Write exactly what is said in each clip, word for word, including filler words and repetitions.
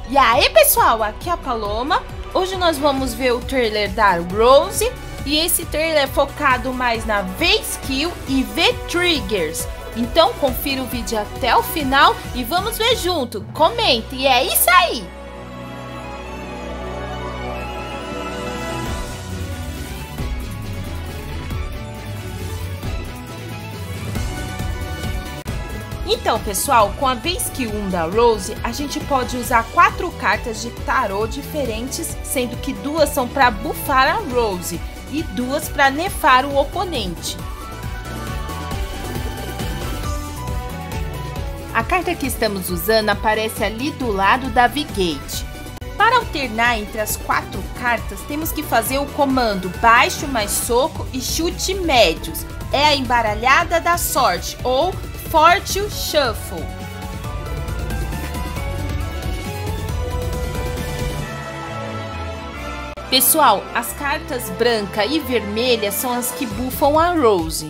E aí pessoal, aqui é a Paloma. Hoje nós vamos ver o trailer da Rose. E esse trailer é focado mais na V-Skill e V-Triggers. Então confira o vídeo até o final e vamos ver junto. Comente, e é isso aí! Então pessoal, com a V-Skill um da Rose, a gente pode usar quatro cartas de tarô diferentes, sendo que duas são para buffar a Rose e duas para nerfar o oponente. A carta que estamos usando aparece ali do lado da V-Gate. Para alternar entre as quatro cartas, temos que fazer o comando baixo mais soco e chute médios. É a embaralhada da sorte, ou Fortune Shuffle. Pessoal, as cartas branca e vermelha são as que buffam a Rose.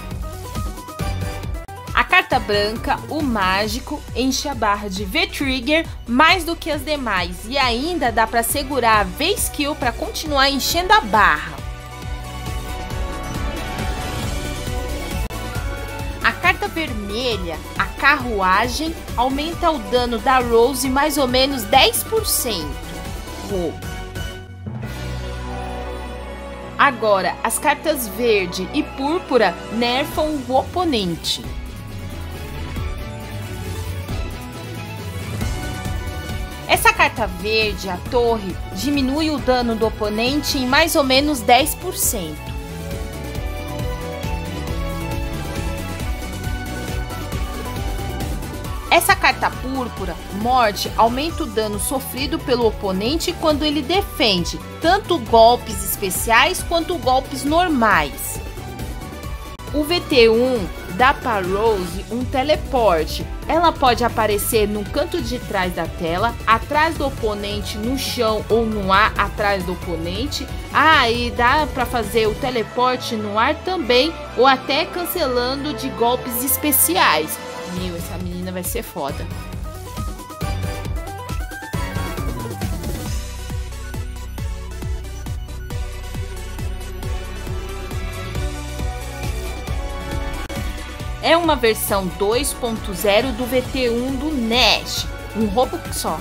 A carta branca, o mágico, enche a barra de V-Trigger mais do que as demais e ainda dá para segurar a V-Skill para continuar enchendo a barra. A carta vermelha, a carruagem, aumenta o dano da Rose mais ou menos dez por cento. Uou. Agora, as cartas verde e púrpura nerfam o oponente. Essa carta verde, a torre, diminui o dano do oponente em mais ou menos dez por cento. Essa carta púrpura, morte, aumenta o dano sofrido pelo oponente quando ele defende, tanto golpes especiais quanto golpes normais. O V T um dá para Rose um teleporte. Ela pode aparecer no canto de trás da tela, atrás do oponente, no chão ou no ar atrás do oponente. Ah, e dá para fazer o teleporte no ar também, ou até cancelando de golpes especiais. Meu, essa menina vai ser foda. É uma versão dois ponto zero do V T um do Nash, um roubo só.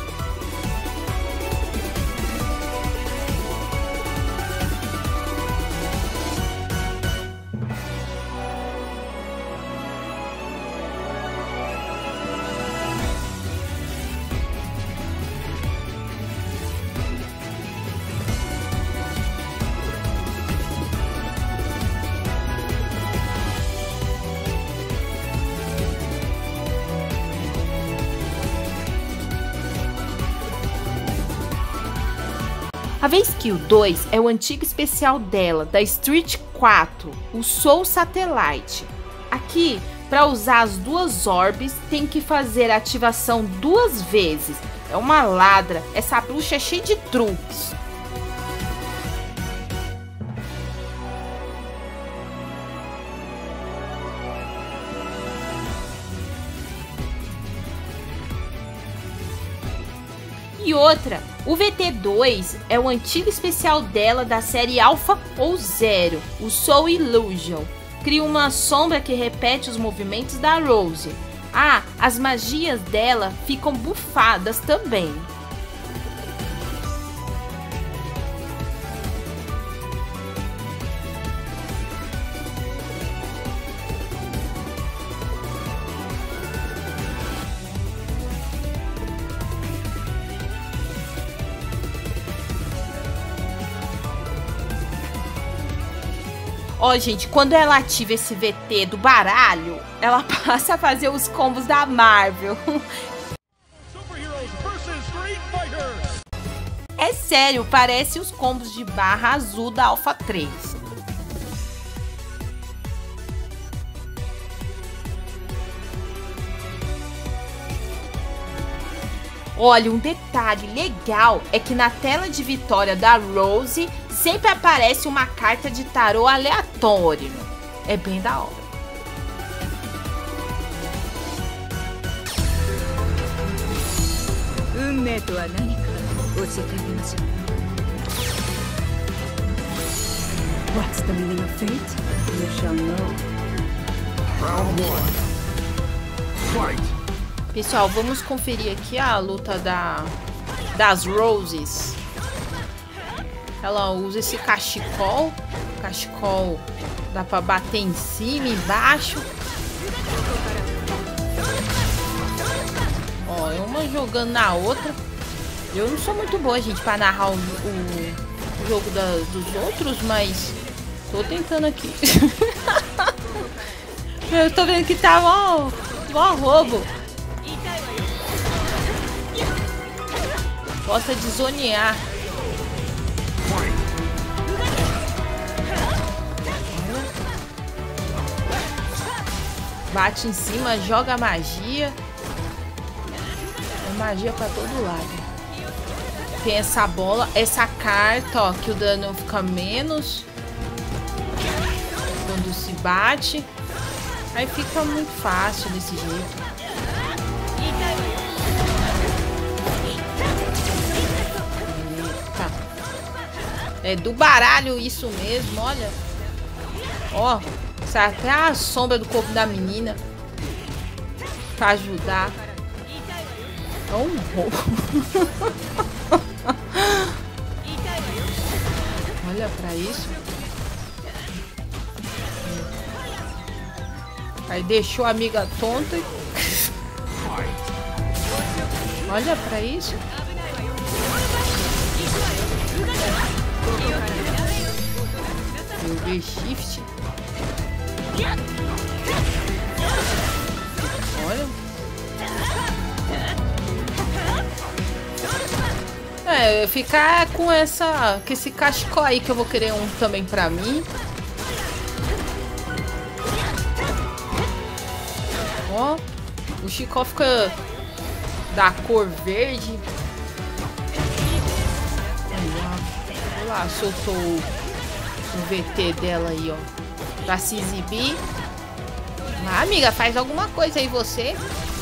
A V-Skill dois é o antigo especial dela, da Street quatro, o Soul Satellite. Aqui, para usar as duas orbes, tem que fazer a ativação duas vezes. É uma ladra, essa bruxa é cheia de truques. E outra, o V T dois é o antigo especial dela da série Alpha ou Zero, o Soul Illusion. Cria uma sombra que repete os movimentos da Rose. Ah, as magias dela ficam bufadas também. Ó, gente, quando ela ativa esse V T do baralho, ela passa a fazer os combos da Marvel. É sério, parece os combos de barra azul da Alpha três. Olha, um detalhe legal é que na tela de vitória da Rose sempre aparece uma carta de tarô aleatório. É bem da hora. What's the meaning of fate? You shall know. Round one. Fight. Pessoal, vamos conferir aqui a luta da das Roses. Ela usa esse cachecol. Cachecol dá pra bater em cima e embaixo. Ó, uma jogando na outra. Eu não sou muito boa, gente, pra narrar o, o, o jogo da, dos outros, mas tô tentando aqui. Eu tô vendo que tá mó, mó roubo. Gosta de zonear. Bate em cima, joga magia. É magia pra todo lado. Tem essa bola, essa carta, ó, que o dano fica menos quando se bate. Aí fica muito fácil desse jeito. Eita. É do baralho isso mesmo, olha. Ó, sai até a sombra do corpo da menina pra ajudar. É um roubo. Olha pra isso. Aí deixou a amiga tonta. Olha pra isso. Eu vi shift. Olha. É, ficar com essa, com esse cachecol aí que eu vou querer um também pra mim. Ó, o Chicó fica da cor verde. Olha lá, soltou o V T dela aí, ó, pra se exibir. Ah, amiga, faz alguma coisa aí você.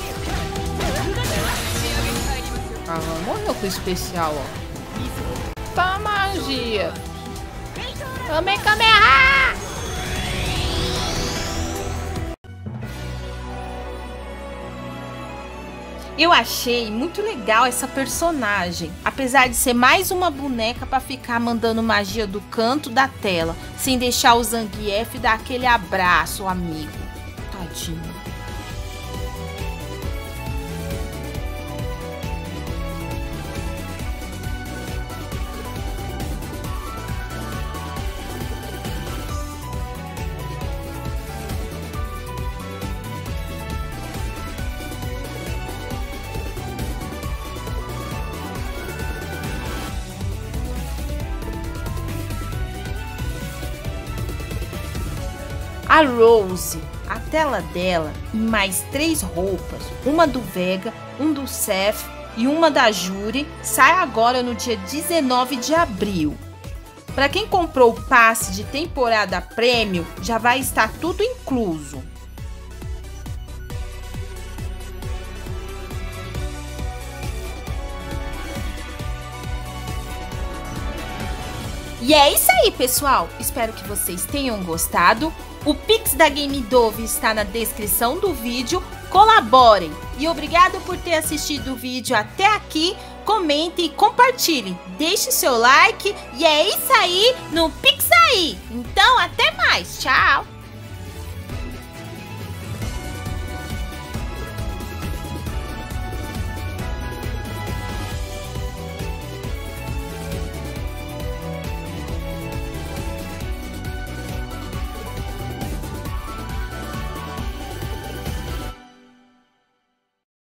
Ah, morreu com o especial, ó. Tá magia. Também Kamehameha! Eu achei muito legal essa personagem, apesar de ser mais uma boneca para ficar mandando magia do canto da tela, sem deixar o Zangief dar aquele abraço, amigo. Tadinho. A Rose, a tela dela e mais três roupas, uma do Vega, um do Seth e uma da Juri, sai agora no dia dezenove de abril. Para quem comprou o passe de temporada prêmio, já vai estar tudo incluso. E é isso aí, pessoal. Espero que vocês tenham gostado. O Pix da Game Dove está na descrição do vídeo. Colaborem. E obrigado por ter assistido o vídeo até aqui. Comentem e compartilhem. Deixe seu like. E é isso aí no Pix aí. Então, até mais. Tchau.